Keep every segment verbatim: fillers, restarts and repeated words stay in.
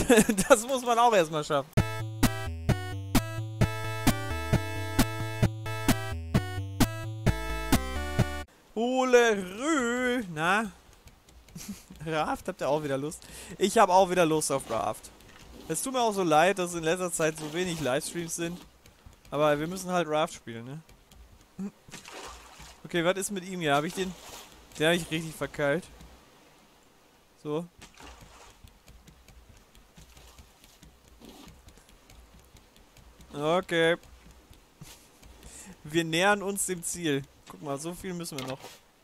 Das muss man auch erstmal schaffen. Holerö. Na? Raft, habt ihr auch wieder Lust? Ich habe auch wieder Lust auf Raft. Es tut mir auch so leid, dass in letzter Zeit so wenig Livestreams sind. Aber wir müssen halt Raft spielen, ne? Okay, was ist mit ihm hier? Habe ich den... Den habe ich richtig verkeilt. So. Okay. Wir nähern uns dem Ziel. Guck mal, so viel müssen wir noch.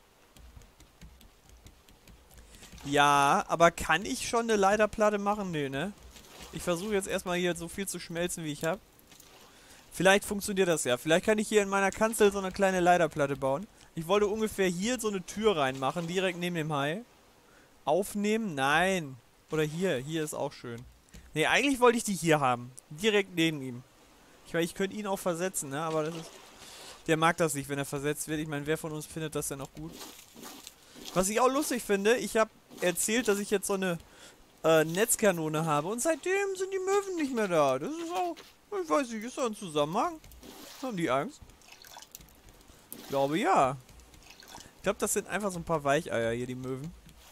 Ja, aber kann ich schon eine Leiterplatte machen? Nee, ne? Ich versuche jetzt erstmal hier so viel zu schmelzen, wie ich habe. Vielleicht funktioniert das ja. Vielleicht kann ich hier in meiner Kanzel so eine kleine Leiterplatte bauen. Ich wollte ungefähr hier so eine Tür reinmachen, direkt neben dem Hai. Aufnehmen? Nein. Oder hier. Hier ist auch schön. Ne, eigentlich wollte ich die hier haben. Direkt neben ihm. Ich meine, ich könnte ihn auch versetzen, ne? Aber das ist... Der mag das nicht, wenn er versetzt wird. Ich meine, wer von uns findet das denn auch gut? Was ich auch lustig finde, ich habe erzählt, dass ich jetzt so eine äh, Netzkanone habe. Und seitdem sind die Möwen nicht mehr da. Das ist auch... Ich weiß nicht, ist da ein Zusammenhang? Haben die Angst? Ich glaube, ja. Ich glaube, das sind einfach so ein paar Weicheier hier, die Möwen.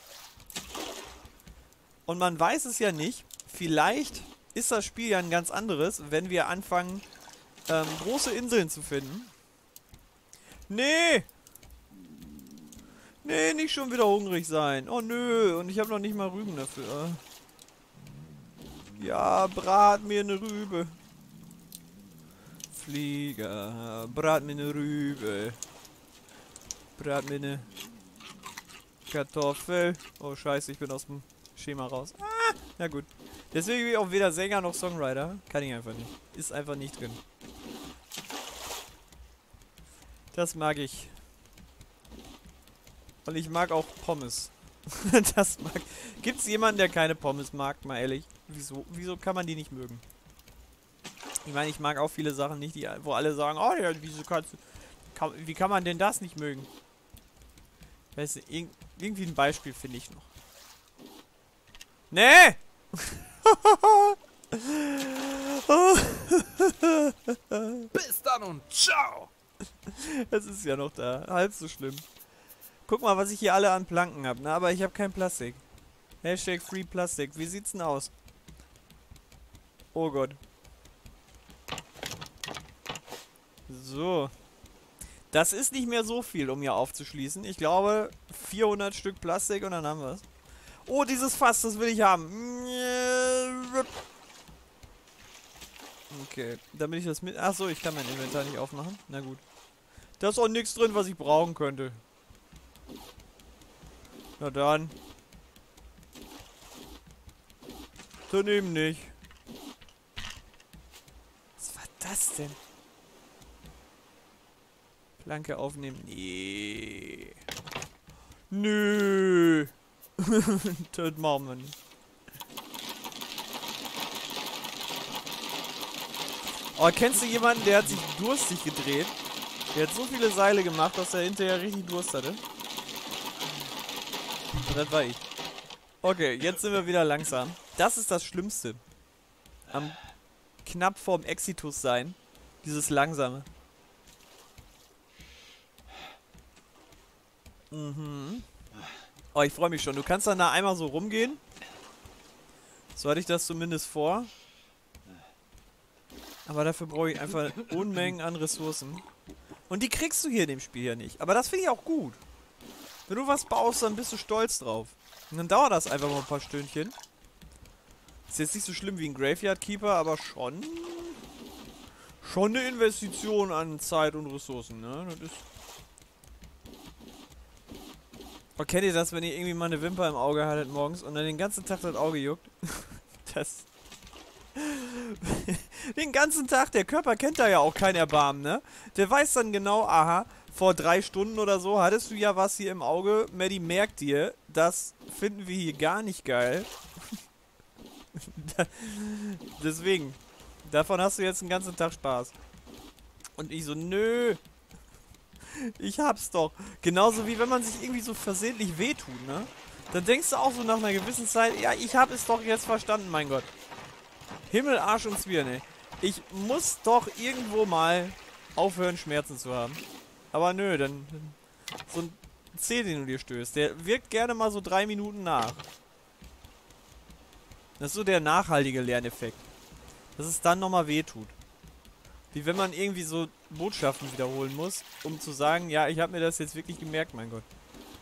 Und man weiß es ja nicht. Vielleicht ist das Spiel ja ein ganz anderes, wenn wir anfangen, ähm, große Inseln zu finden. Nee! Nee, nicht schon wieder hungrig sein. Oh nö, und ich habe noch nicht mal Rüben dafür. Ja, brat mir eine Rübe. Flieger, brat mir eine Rübe. Brat mir eine Kartoffel. Oh scheiße, ich bin aus dem Schema raus. Ah, na gut. Deswegen bin ich auch weder Sänger noch Songwriter. Kann ich einfach nicht. Ist einfach nicht drin. Das mag ich. Und ich mag auch Pommes. Das mag... Gibt's jemanden, der keine Pommes mag? Mal ehrlich. Wieso? Wieso kann man die nicht mögen? Ich meine, ich mag auch viele Sachen nicht, die, wo alle sagen, oh ja, wieso kannst du... Kann, wie kann man denn das nicht mögen? Weißt du, irg irgendwie ein Beispiel finde ich noch. Nee! Bis dann und ciao! Es ist ja noch da. Halb so schlimm. Guck mal, was ich hier alle an Planken habe, ne? Aber ich habe kein Plastik. Hashtag Free Plastik. Wie sieht's denn aus? Oh Gott. So. Das ist nicht mehr so viel, um hier aufzuschließen. Ich glaube, vierhundert Stück Plastik und dann haben wir es. Oh, dieses Fass, das will ich haben. Okay, damit ich das mit... Achso, ich kann mein Inventar nicht aufmachen. Na gut. Da ist auch nichts drin, was ich brauchen könnte. Na dann. Daneben nicht. Was war das denn? Planke aufnehmen. Nee. Nö. Das machen wir nicht. Oh, kennst du jemanden, der hat sich durstig gedreht? Der hat so viele Seile gemacht, dass er hinterher richtig Durst hatte. Und das war ich. Okay, jetzt sind wir wieder langsam. Das ist das Schlimmste. Am knapp vorm Exitus sein. Dieses Langsame. Mhm. Oh, ich freue mich schon. Du kannst dann da einmal so rumgehen. So hatte ich das zumindest vor. Aber dafür brauche ich einfach Unmengen an Ressourcen. Und die kriegst du hier in dem Spiel ja nicht. Aber das finde ich auch gut. Wenn du was baust, dann bist du stolz drauf. Und dann dauert das einfach mal ein paar Stündchen. Ist jetzt nicht so schlimm wie ein Graveyard Keeper, aber schon... Schon eine Investition an Zeit und Ressourcen, ne? Das ist... Oh, kennt ihr das, wenn ihr irgendwie mal eine Wimper im Auge hattet morgens und dann den ganzen Tag das Auge juckt? Das... Den ganzen Tag, der Körper kennt da ja auch kein Erbarmen, ne? Der weiß dann genau, aha, vor drei Stunden oder so hattest du ja was hier im Auge. Maddie merkt dir, das finden wir hier gar nicht geil. Deswegen, davon hast du jetzt den ganzen Tag Spaß. Und ich so, nö. Ich hab's doch. Genauso wie wenn man sich irgendwie so versehentlich wehtut, ne? Dann denkst du auch so nach einer gewissen Zeit, ja, ich habe es doch jetzt verstanden, mein Gott. Himmel, Arsch und Zwirn, ey. Ich muss doch irgendwo mal aufhören, Schmerzen zu haben. Aber nö, dann, dann so ein Zeh, den du dir stößt, der wirkt gerne mal so drei Minuten nach. Das ist so der nachhaltige Lerneffekt. Dass es dann nochmal wehtut. Wie wenn man irgendwie so Botschaften wiederholen muss, um zu sagen, ja, ich habe mir das jetzt wirklich gemerkt, mein Gott.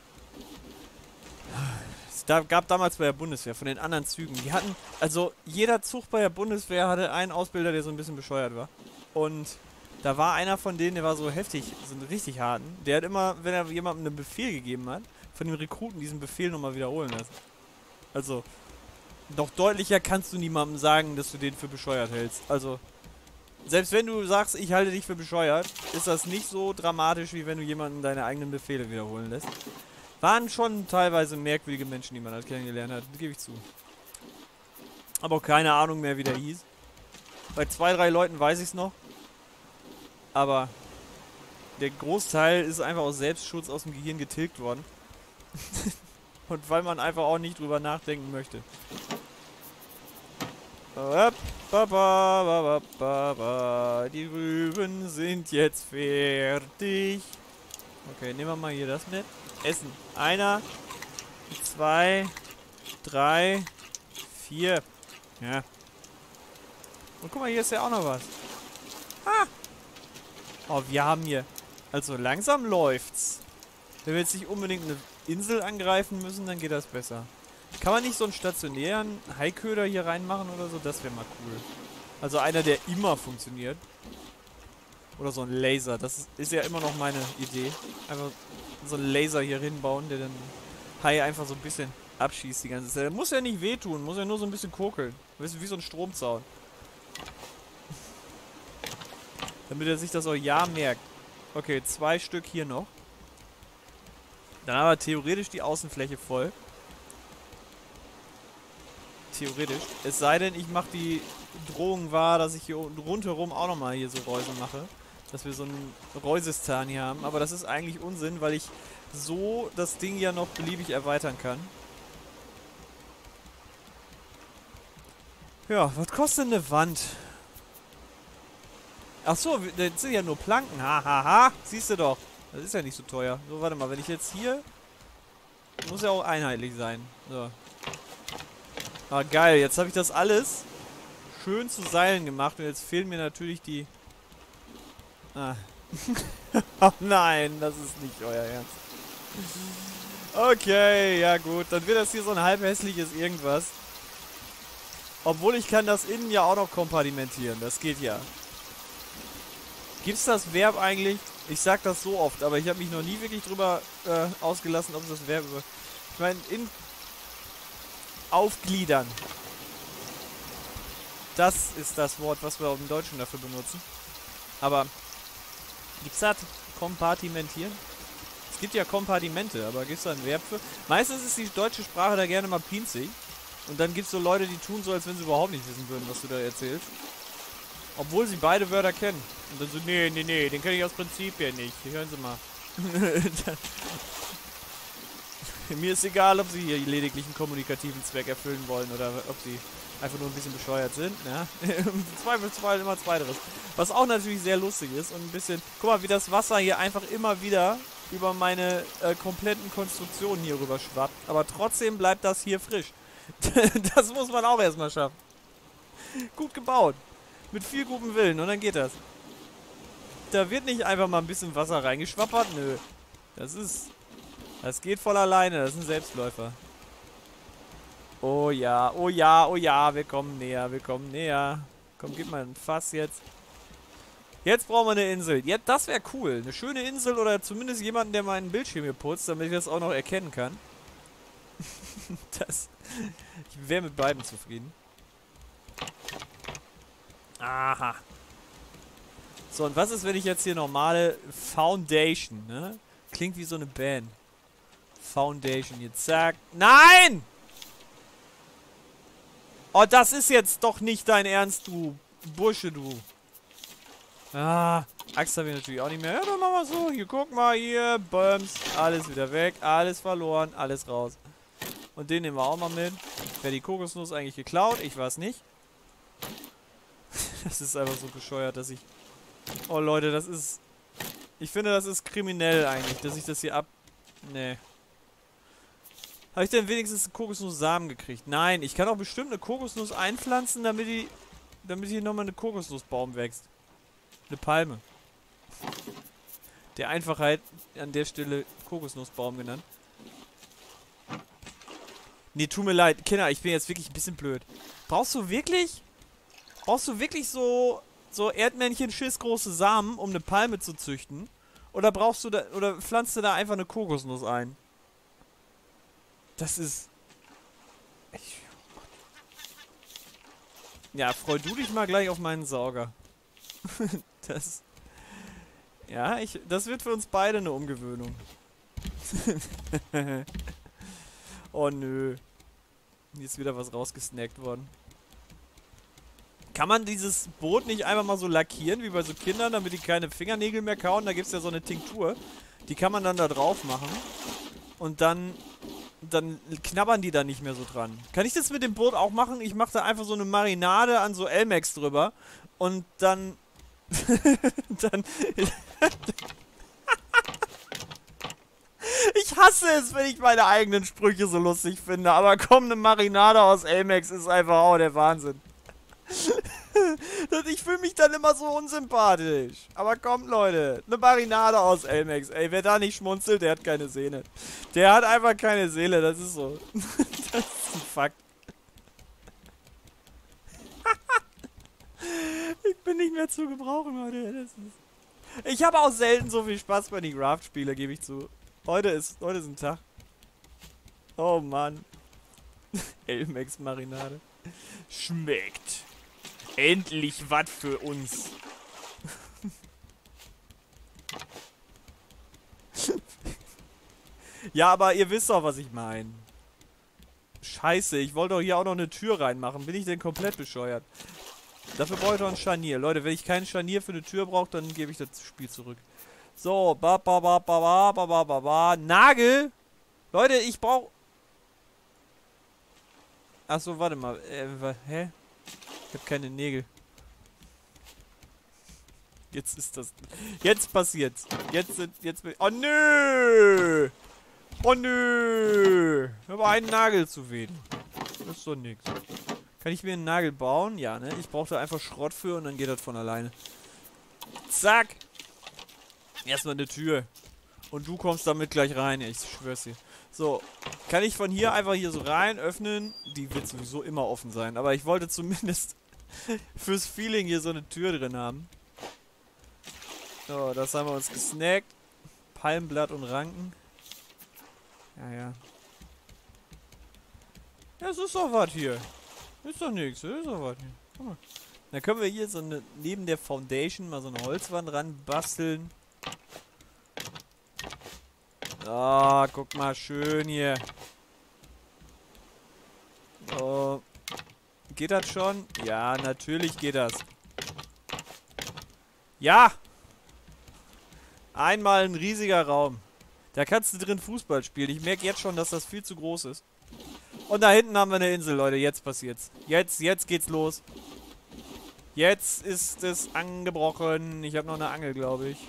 Es da, gab damals bei der Bundeswehr, von den anderen Zügen, die hatten, also jeder Zug bei der Bundeswehr hatte einen Ausbilder, der so ein bisschen bescheuert war. Und da war einer von denen, der war so heftig, so einen richtig harten. Der hat immer, wenn er jemandem einen Befehl gegeben hat, von dem Rekruten diesen Befehl nochmal wiederholen lassen. Also, doch deutlicher kannst du niemandem sagen, dass du den für bescheuert hältst. Also, selbst wenn du sagst, ich halte dich für bescheuert, ist das nicht so dramatisch, wie wenn du jemanden deine eigenen Befehle wiederholen lässt. Waren schon teilweise merkwürdige Menschen, die man halt kennengelernt hat, gebe ich zu. Aber auch keine Ahnung mehr, wie der hieß. Bei zwei, drei Leuten weiß ich es noch. Aber der Großteil ist einfach aus Selbstschutz aus dem Gehirn getilgt worden. Und weil man einfach auch nicht drüber nachdenken möchte. Die Rüben sind jetzt fertig. Okay, nehmen wir mal hier das mit. Essen. Einer, zwei, drei, vier. Ja. Und guck mal, hier ist ja auch noch was. Ah! Oh, wir haben hier... Also langsam läuft's. Wenn wir jetzt nicht unbedingt eine Insel angreifen müssen, dann geht das besser. Kann man nicht so einen stationären Haiköder hier reinmachen oder so? Das wäre mal cool. Also einer, der immer funktioniert. Oder so ein Laser. Das ist, ist ja immer noch meine Idee. Einfach so einen Laser hier hinbauen, der den Hai einfach so ein bisschen abschießt die ganze Zeit. Der muss ja nicht wehtun, muss ja nur so ein bisschen kokeln. Weißt du, wie so ein Stromzaun. Damit er sich das auch ja merkt. Okay, zwei Stück hier noch. Dann haben wir theoretisch die Außenfläche voll. Theoretisch. Es sei denn, ich mache die Drohung wahr, dass ich hier rundherum auch nochmal hier so Reuse mache. Dass wir so einen Reusistan hier haben. Aber das ist eigentlich Unsinn, weil ich so das Ding ja noch beliebig erweitern kann. Ja, was kostet eine Wand? Achso, das sind ja nur Planken. Hahaha. Ha, ha. Siehst du doch. Das ist ja nicht so teuer. So, warte mal. Wenn ich jetzt hier... Muss ja auch einheitlich sein. So. Ah, geil. Jetzt habe ich das alles schön zu Seilen gemacht. Und jetzt fehlen mir natürlich die... Ah. Oh nein, das ist nicht euer Ernst. Okay, ja gut. Dann wird das hier so ein halb hässliches irgendwas. Obwohl ich kann das innen ja auch noch kompartimentieren. Das geht ja. Gibt's das Verb eigentlich? Ich sag das so oft, aber ich habe mich noch nie wirklich drüber äh, ausgelassen, ob es das Verb... Ich meine, in... Aufgliedern. Das ist das Wort, was wir auch im Deutschen dafür benutzen. Aber... Gibt's das? Kompartimentieren? Es gibt ja Kompartimente, aber gibt's da ein Verb für? Meistens ist die deutsche Sprache da gerne mal pinzig. Und dann gibt's so Leute, die tun so, als wenn sie überhaupt nicht wissen würden, was du da erzählst. Obwohl sie beide Wörter kennen. Und dann so, nee, nee, nee, den kenne ich aus Prinzip ja nicht. Hören Sie mal. Mir ist egal, ob sie hier lediglich einen kommunikativen Zweck erfüllen wollen oder ob sie einfach nur ein bisschen bescheuert sind. Ja? Im Zweifelsfall immer Zweiteres. Was auch natürlich sehr lustig ist und ein bisschen... Guck mal, wie das Wasser hier einfach immer wieder über meine äh, kompletten Konstruktionen hier rüber schwappt. Aber trotzdem bleibt das hier frisch. Das muss man auch erstmal schaffen. Gut gebaut. Mit viel gutem Willen und dann geht das. Da wird nicht einfach mal ein bisschen Wasser reingeschwappert. Nö. Das ist... Das geht voll alleine. Das ist ein Selbstläufer. Oh ja, oh ja, oh ja. Wir kommen näher, wir kommen näher. Komm, gib mal ein Fass jetzt. Jetzt brauchen wir eine Insel. Ja, das wäre cool. Eine schöne Insel oder zumindest jemanden, der meinen Bildschirm hier putzt, damit ich das auch noch erkennen kann. Das... Ich wäre mit beiden zufrieden. Aha. So, und was ist, wenn ich jetzt hier normale Foundation, ne? Klingt wie so eine Band. Foundation, jetzt zack. Nein! Oh, das ist jetzt doch nicht dein Ernst, du Bursche, du. Ah, Axt habe ich natürlich auch nicht mehr. Ja, dann machen wir so. Hier, guck mal, hier, Bums. Alles wieder weg, alles verloren, alles raus. Und den nehmen wir auch mal mit. Wer die Kokosnuss eigentlich geklaut? Ich weiß nicht. Das ist einfach so bescheuert, dass ich... Oh Leute, das ist... Ich finde, das ist kriminell eigentlich, dass ich das hier ab... Nee. Habe ich denn wenigstens einen Kokosnuss-Samen gekriegt? Nein, ich kann auch bestimmt eine Kokosnuss einpflanzen, damit die... Damit hier nochmal eine Kokosnussbaum wächst. Eine Palme. Der Einfachheit an der Stelle Kokosnussbaum genannt. Nee, tut mir leid. Kinder, ich bin jetzt wirklich ein bisschen blöd. Brauchst du wirklich... Brauchst du wirklich so... So Erdmännchen-schissgroße Samen, um eine Palme zu züchten? Oder brauchst du da... Oder pflanzt du da einfach eine Kokosnuss ein? Das ist... Ich, ja, freu du dich mal gleich auf meinen Sauger. Das... Ja, ich... Das wird für uns beide eine Umgewöhnung. Oh nö. Hier ist wieder was rausgesnackt worden. Kann man dieses Boot nicht einfach mal so lackieren, wie bei so Kindern, damit die keine Fingernägel mehr kauen? Da gibt es ja so eine Tinktur. Die kann man dann da drauf machen. Und dann... Dann knabbern die da nicht mehr so dran. Kann ich das mit dem Boot auch machen? Ich mache da einfach so eine Marinade an so Elmex drüber. Und dann... dann... Ich hasse es, wenn ich meine eigenen Sprüche so lustig finde. Aber komm, eine Marinade aus Elmex ist einfach auch der Wahnsinn. Ich fühle mich dann immer so unsympathisch. Aber kommt, Leute. Eine Marinade aus Elmex. Ey, wer da nicht schmunzelt, der hat keine Seele. Der hat einfach keine Seele. Das ist so. Das ist ein Fakt. Ich bin nicht mehr zu gebrauchen, Leute. Das ist ich habe auch selten so viel Spaß, wenn ich Raft spiele, gebe ich zu. Heute ist, heute ist ein Tag. Oh Mann. Elmex Marinade. Schmeckt. Endlich was für uns. Ja, aber ihr wisst doch, was ich meine. Scheiße, ich wollte doch hier auch noch eine Tür reinmachen. Bin ich denn komplett bescheuert? Dafür brauche ich doch ein Scharnier. Leute, wenn ich kein Scharnier für eine Tür brauche, dann gebe ich das Spiel zurück. So, ba ba ba ba ba ba ba ba ba. Nagel! Leute, ich brauche... Achso, warte mal. Äh, hä? Ich habe keine Nägel. Jetzt ist das... Jetzt passiert's. Jetzt sind... Jetzt... Oh, nö! Oh, nö! Ich habe einen Nagel zu wenig. Das ist doch nix. Kann ich mir einen Nagel bauen? Ja, ne? Ich brauche da einfach Schrott für und dann geht das von alleine. Zack! Erstmal eine Tür. Und du kommst damit gleich rein. Ich schwör's dir. So. Kann ich von hier einfach hier so rein öffnen? Die wird sowieso immer offen sein. Aber ich wollte zumindest fürs Feeling hier so eine Tür drin haben. So, das haben wir uns gesnackt. Palmblatt und Ranken. Ja, ja. Ja, es ist doch was hier. Ist doch nichts. Ist doch was hier. Guck mal. Dann können wir hier so eine, neben der Foundation mal so eine Holzwand ran basteln. Ah, oh, guck mal, schön hier. Oh. Geht das schon? Ja, natürlich geht das. Ja! Einmal ein riesiger Raum. Da kannst du drin Fußball spielen. Ich merke jetzt schon, dass das viel zu groß ist. Und da hinten haben wir eine Insel, Leute. Jetzt passiert's. Jetzt, jetzt geht's los. Jetzt ist es angebrochen. Ich habe noch eine Angel, glaube ich.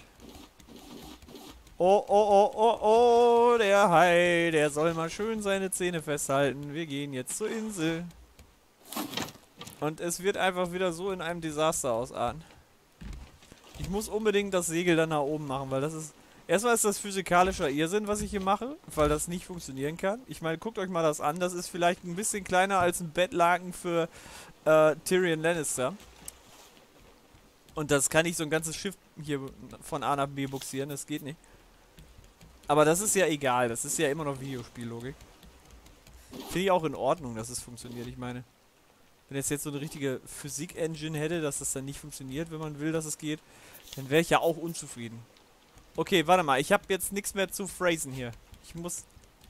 Oh, oh, oh, oh, oh. Der Hai, der soll mal schön seine Zähne festhalten. Wir gehen jetzt zur Insel. Und es wird einfach wieder so in einem Desaster ausarten. Ich muss unbedingt das Segel dann nach oben machen, weil das ist... Erstmal ist das physikalischer Irrsinn, was ich hier mache, weil das nicht funktionieren kann. Ich meine, guckt euch mal das an. Das ist vielleicht ein bisschen kleiner als ein Bettlaken für äh, Tyrion Lannister. Und das kann ich so ein ganzes Schiff hier von A nach B buxieren. Das geht nicht. Aber das ist ja egal. Das ist ja immer noch Videospiellogik. Finde ich auch in Ordnung, dass es funktioniert. Ich meine, wenn es jetzt so eine richtige Physik-Engine hätte, dass das dann nicht funktioniert, wenn man will, dass es geht, dann wäre ich ja auch unzufrieden. Okay, warte mal. Ich habe jetzt nichts mehr zu phrasen hier. Ich muss...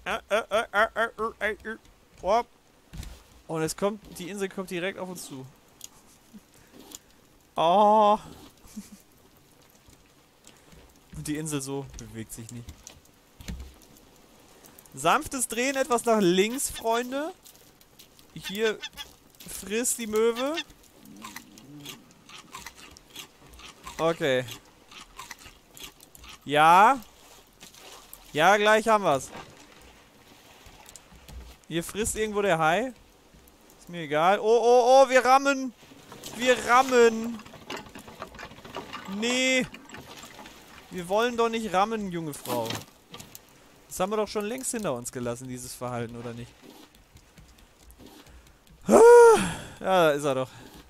Und es kommt... Die Insel kommt direkt auf uns zu. Oh. Und die Insel so bewegt sich nicht. Sanftes Drehen, etwas nach links, Freunde. Hier frisst die Möwe. Okay. Ja. Ja, gleich haben wir's. Hier frisst irgendwo der Hai. Ist mir egal. Oh, oh, oh, wir rammen. Wir rammen. Nee. Wir wollen doch nicht rammen, junge Frau. Das haben wir doch schon längst hinter uns gelassen, dieses Verhalten, oder nicht? Ja, da ist er doch.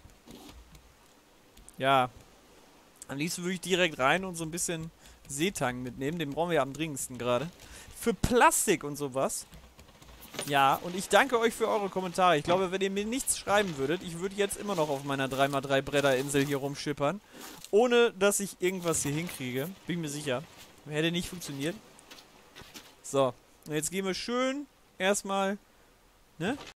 Ja. Am liebsten würde ich direkt rein und so ein bisschen Seetang mitnehmen. Den brauchen wir ja am dringendsten gerade. Für Plastik und sowas. Ja, und ich danke euch für eure Kommentare. Ich glaube, wenn ihr mir nichts schreiben würdet, ich würde jetzt immer noch auf meiner drei mal drei Bretterinsel hier rumschippern. Ohne, dass ich irgendwas hier hinkriege. Bin mir sicher. Hätte nicht funktioniert. So. Und jetzt gehen wir schön erstmal, ne?